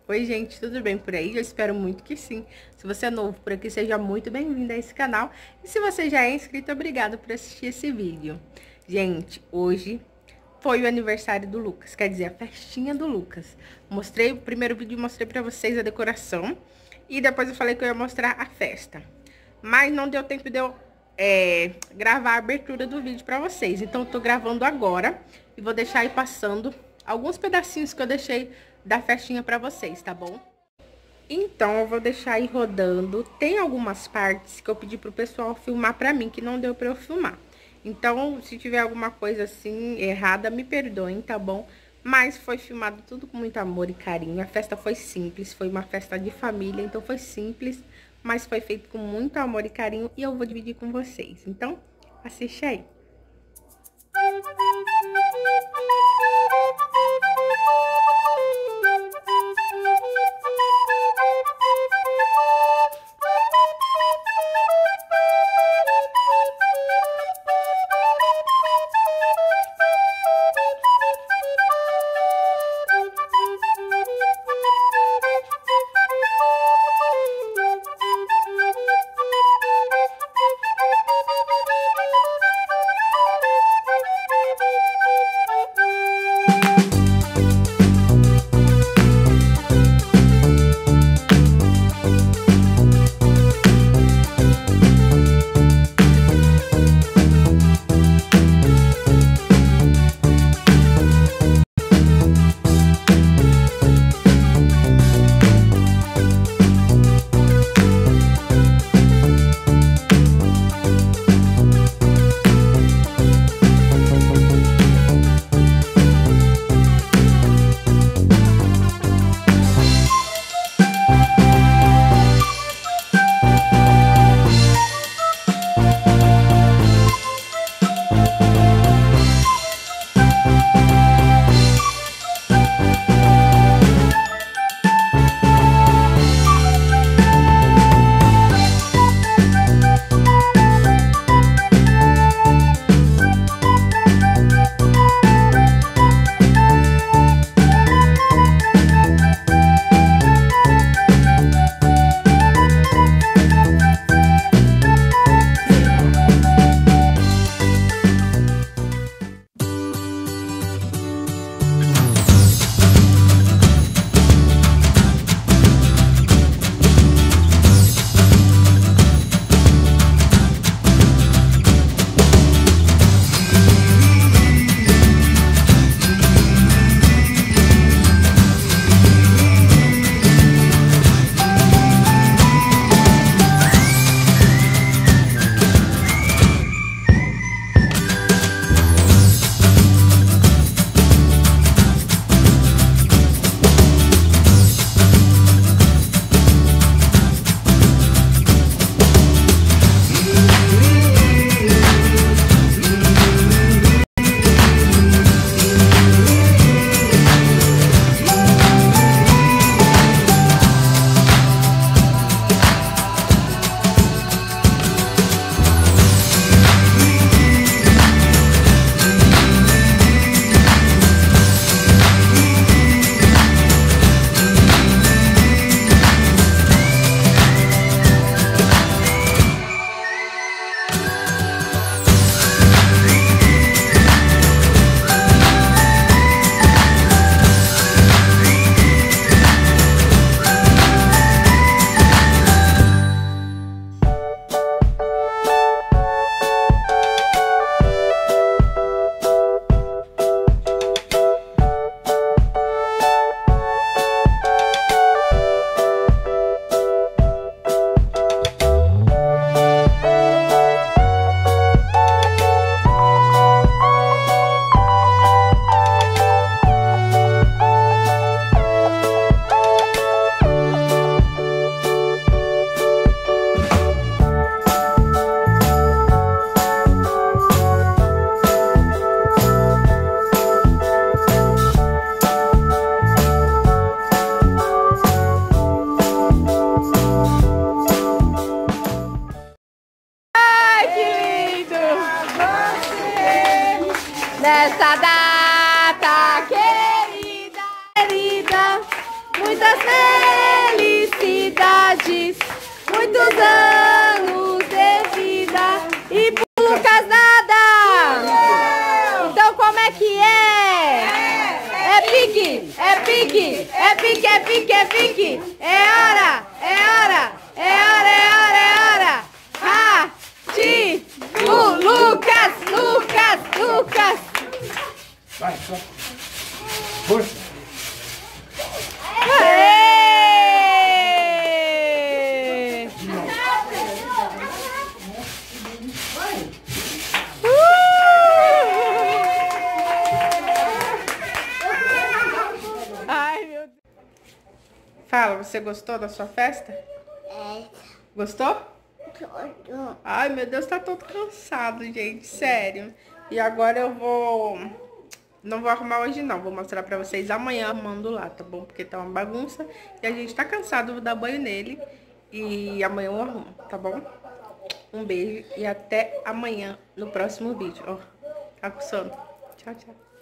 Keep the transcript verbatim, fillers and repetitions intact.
Oi gente, tudo bem por aí? Eu espero muito que sim. Se você é novo por aqui, seja muito bem-vindo a esse canal. E se você já é inscrito, obrigado por assistir esse vídeo. Gente, hoje foi o aniversário do Lucas, quer dizer, a festinha do Lucas. Mostrei, o primeiro vídeo mostrei pra vocês a decoração e depois eu falei que eu ia mostrar a festa. Mas não deu tempo de eu é, gravar a abertura do vídeo pra vocês. Então eu tô gravando agora e vou deixar aí passando alguns pedacinhos que eu deixei da festinha pra vocês, tá bom? Então, eu vou deixar aí rodando. Tem algumas partes que eu pedi pro pessoal filmar pra mim, que não deu pra eu filmar. Então, se tiver alguma coisa assim errada, me perdoem, tá bom? Mas foi filmado tudo com muito amor e carinho. A festa foi simples, foi uma festa de família, então foi simples, mas foi feito com muito amor e carinho e eu vou dividir com vocês. Então, assiste aí. Nessa data querida, querida, muitas felicidades, muitos anos de vida. E pro Lucas nada! Então como é que é? É pique, é pique, é pique, é pique, é pique. É hora, é hora, é hora, é hora, é hora. Ha! Ti! Lu, Lucas, Lucas, Lucas. Vai, só. Força. Aê! Ai, meu Deus. Fala, você gostou da sua festa? É. Gostou? Tudo. Ai, meu Deus, tá todo cansado, gente, sério. E agora eu vou... Não vou arrumar hoje, não. Vou mostrar pra vocês amanhã arrumando lá, tá bom? Porque tá uma bagunça e a gente tá cansado, vou dar banho nele. E amanhã eu arrumo, tá bom? Um beijo e até amanhã no próximo vídeo. Ó, tá com sono. Tchau, tchau.